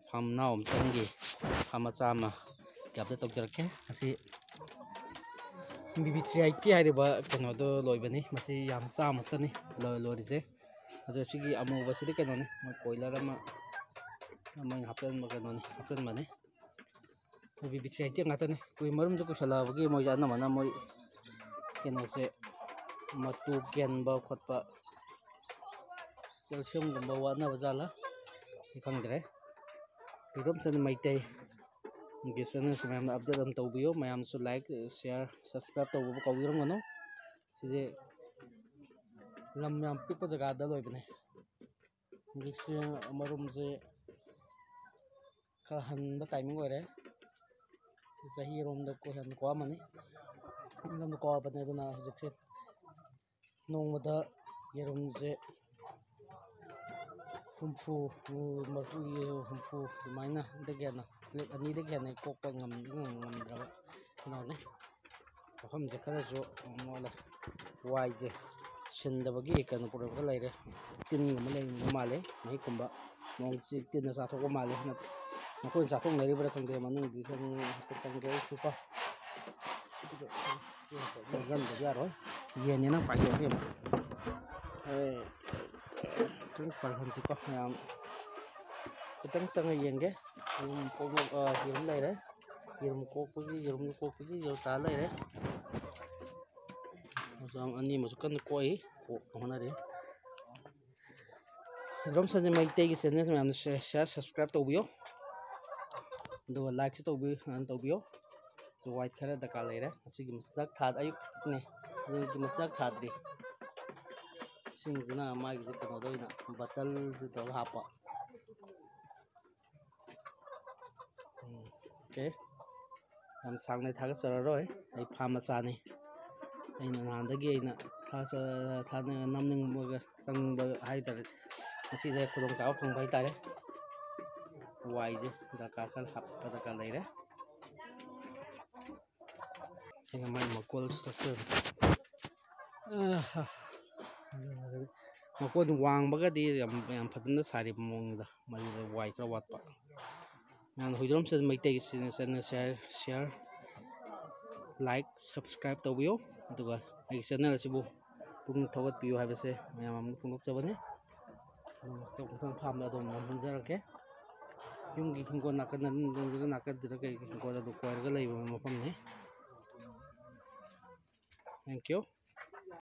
farm ꯅꯥꯎ ꯑꯃꯇꯪꯒꯤ farm ꯃꯆꯥ ꯑꯃ ꯀꯦꯞꯇ ꯇꯧꯖꯔꯛꯀꯦ ꯑꯁꯤ Bv380 ꯍꯥꯏꯔꯤꯕ ꯀꯩꯅꯣꯗꯣ ꯂꯣꯏꯕꯅꯤ ꯃꯁꯤ ꯌꯥꯝ ꯆꯥꯃꯨꯛꯇꯅꯤ ꯂꯣꯏꯔꯤꯁꯦ ꯑꯗꯣ ꯁꯤꯒꯤ ꯑꯃꯨꯕꯁꯤꯗꯤ ꯀꯩꯅꯣꯅꯤ ꯃꯣꯏ ꯀꯣꯏꯂꯔ ꯑꯃ ꯃꯣꯏꯅ ꯍꯥꯞꯆꯟꯕ ꯀꯩꯅꯣꯅꯤ ꯍꯥꯞꯆꯟꯕꯅꯤ Bv380 ꯉꯥꯛꯇꯅꯤ ꯃꯔꯨꯝꯁꯦ ꯀꯨꯏꯁꯜꯂꯛꯑꯕꯒꯤ ꯃꯣꯏꯁꯦ ꯑꯅꯝꯕꯅ ꯃꯣꯏ ꯀꯩꯅꯣꯁꯦ ꯃꯇꯨ ꯀꯦꯟꯕ ꯈꯣꯠꯄ ꯀꯦꯜꯁꯤꯌꯝꯒꯨꯝꯕ ꯋꯥꯠꯅꯕ ꯖꯥꯠꯂ ꯈꯪꯗ꯭ꯔꯦ ꯌꯨꯝꯁꯤꯅ ꯃꯩꯇꯩ ꯆꯦꯅꯦꯜꯁꯤ ꯃꯌꯥꯝꯅ ꯑꯞꯗꯦꯠ ꯑꯗꯨꯝ ꯇꯧꯕꯤꯌꯨ ꯃꯌꯥꯝꯁꯨ ꯂꯥꯏꯛ ꯁꯤꯌꯥꯔ ꯁꯕꯁꯀ꯭ꯔꯥꯏꯕ ꯇꯧꯕ ꯀꯥꯎꯕꯤꯔꯝꯒꯅꯨ ꯁꯤꯁꯦ ꯂꯝ ꯌꯥꯝ ꯄꯤꯛꯄ ꯖꯒꯥꯗ ꯂꯣꯏꯕꯅꯦ ꯍꯧꯖꯤꯛꯁꯦ ꯃꯔꯨꯝꯁꯦ ꯈꯔ ꯍꯟꯕ ꯇꯥꯏꯃꯤꯡ ꯑꯣꯏꯔꯦ ꯆꯍꯤꯔꯣꯝꯗ ꯍꯦꯟꯅ ꯀꯣꯛꯑꯝꯃꯅꯤ ꯆꯍꯤꯔꯣꯝꯗ ꯀꯣꯛꯑꯕꯅꯦ ꯑꯗꯨꯅ ꯍꯧꯖꯤꯛꯁꯦ ꯅꯣꯡꯃꯗ ꯌꯦꯔꯨꯝꯁꯦ 50 ꯑꯗꯨꯃꯥꯏꯅ ꯗꯒꯤ ꯍꯦꯟꯅ ꯄ꯭ꯂꯦꯠ 2ꯗꯒꯤ ꯍꯦꯟꯅ ꯀꯣꯛꯄ ꯉꯝꯗ꯭ꯔꯕ ꯀꯩꯅꯣꯅꯦ ꯃꯐꯝꯁꯦ ꯈꯔꯁꯨ ꯃꯣꯠꯂꯦ ꯋꯥꯏꯁꯦ ꯁꯤꯟꯗꯕꯒꯤ ꯀꯩꯅꯣ ꯄ꯭ꯔꯣꯕ꯭ꯂꯦꯝ ꯂꯩꯔꯦ ꯇꯤꯟꯒꯨꯝꯕ ꯂꯩꯕ ꯃꯥꯜꯂꯦ ꯃꯍꯤꯛꯀꯨꯝꯕ ꯅꯣꯡꯁꯤ ꯇꯤꯟꯅ ꯆꯥꯊꯣꯛꯄ ꯃꯥꯜꯂꯦ ꯃꯈꯣꯏꯅ ꯆꯥꯊꯣꯛꯅꯔꯤꯕ꯭ꯔꯥ ꯈꯪꯗꯦ ꯃꯅꯨꯡꯗꯤ ꯆꯪꯒꯦ ꯑꯩꯁꯨ ꯀꯣ ꯆꯪꯗꯕ ꯌꯥꯔꯣꯏ ꯌꯦꯟꯅꯤꯅ ꯄꯥꯏꯊꯣꯛꯅꯦꯕ ꯄꯥꯏꯍꯟꯁꯤꯀꯣ ꯃꯌꯥꯝ ꯈꯤꯇꯪ ꯆꯪꯉ ꯌꯦꯡꯒꯦ ꯌꯦꯔꯨꯝ ꯂꯩꯔꯦ ꯌꯦꯔꯨꯝ ꯀꯣꯛꯄꯒꯤ ꯇꯥ ꯂꯩꯔꯦ ꯑꯅꯤ ꯑꯃꯁꯨ ꯀꯟꯅ ꯀꯣꯛꯏ ꯀꯣꯛꯅ ꯍꯣꯠꯅꯔꯤ ꯌꯦꯔꯨꯝ ꯁꯟꯖꯦ ꯃꯩꯇꯩꯒꯤ ꯆꯦꯅꯦꯜ ꯃꯌꯥꯝꯅ ꯁꯤꯌꯥꯔ ꯁꯕꯁꯀ꯭ꯔꯥꯏꯕ ꯇꯧꯕꯤꯌꯨ ꯑꯗꯨꯒ ꯂꯥꯏꯛꯁꯨ ꯇꯧꯕꯤꯌꯨ ꯋꯥꯏꯠ ꯈꯔ ꯗꯔꯀꯥꯔ ꯂꯩꯔꯦ ꯃꯁꯤꯒꯤ ꯃꯆꯥꯛ ꯑꯌꯨꯛꯅꯦ ꯑꯌꯨꯛꯀꯤ ꯃꯆꯥꯛ ꯊꯥꯗ꯭ꯔꯤ ꯏꯁꯤꯡꯁꯤꯅ ꯃꯥꯒꯤꯁꯦ ꯀꯩꯅꯣꯗ ꯑꯣꯏꯅ ꯕꯇꯜꯁꯤ ꯇꯧꯔꯒ ꯍꯥꯞꯄ ꯑꯣꯀꯦ ꯌꯥꯝ ꯁꯥꯡꯅ ꯊꯥꯒꯠꯆꯔꯔꯣꯏ ꯑꯩ ꯐꯥꯝ ꯃꯆꯥꯅꯤ ꯑꯩꯅ ꯅꯍꯥꯟꯗꯒꯤ ꯅꯝꯅꯤꯡꯕꯒ ꯆꯪꯕ ꯍꯥꯏꯇꯥꯔꯦ ꯃꯁꯤꯗ ꯈꯨꯗꯣꯡꯆꯥꯕ ꯐꯪꯕ ꯍꯥꯏꯇꯥꯔꯦ ꯋꯥꯏꯁꯦ ꯗꯔꯀꯥꯔ ꯈꯔ ꯍꯥꯞꯄ ꯗꯔꯀꯥꯔ ꯂꯩꯔꯦ ꯁꯤꯅ ꯃꯥꯏ ꯃꯀꯣꯜ ꯏꯁꯇ꯭ꯔꯛꯆꯔ ꯃꯀꯣꯟ ꯋꯥꯡꯕꯒꯗꯤ ꯌꯥꯝ ꯐꯖꯅ ꯁꯥꯔꯤꯕ ꯃꯑꯣꯡꯗ ꯃꯗꯨꯗ ꯋꯥꯏ ꯈꯔ ꯋꯥꯠꯄ ꯃꯌꯥꯝꯅ ꯍꯧꯖꯔꯝꯁꯤꯗ ꯃꯩꯇꯩꯒꯤ ꯆꯦꯅꯦꯜ ꯁꯤꯌꯥꯔ ꯂꯥꯏꯛ ꯁꯕꯁꯀ꯭ꯔꯥꯏꯕ ꯇꯧꯕꯤꯌꯨ ꯑꯗꯨꯒ ꯑꯩꯒꯤ ꯆꯦꯅꯦꯜ ꯑꯁꯤꯕꯨ ꯄꯨꯛꯅꯤꯡ ꯊꯧꯒꯠꯄꯤꯌꯨ ꯍꯥꯏꯕꯁꯦ ꯃꯌꯥꯝ ꯑꯃ ꯐꯣꯡꯗꯣꯛꯆꯕꯅꯤ ꯃꯊꯪ ꯐꯥꯝꯗ ꯑꯗꯨꯝ ꯅꯝꯍꯟꯖꯔꯛꯀꯦ ꯌꯨꯝꯒꯤ ꯍꯤꯡꯒꯣꯜ ꯅꯥꯀꯟꯁꯤꯗ ꯀꯩ ꯍꯤꯡꯒꯣꯜ ꯑꯗꯨ ꯀꯣꯏꯔꯒ ꯂꯩꯕ ꯃꯐꯝꯅꯤ ꯊꯦꯡꯛ ꯌꯨ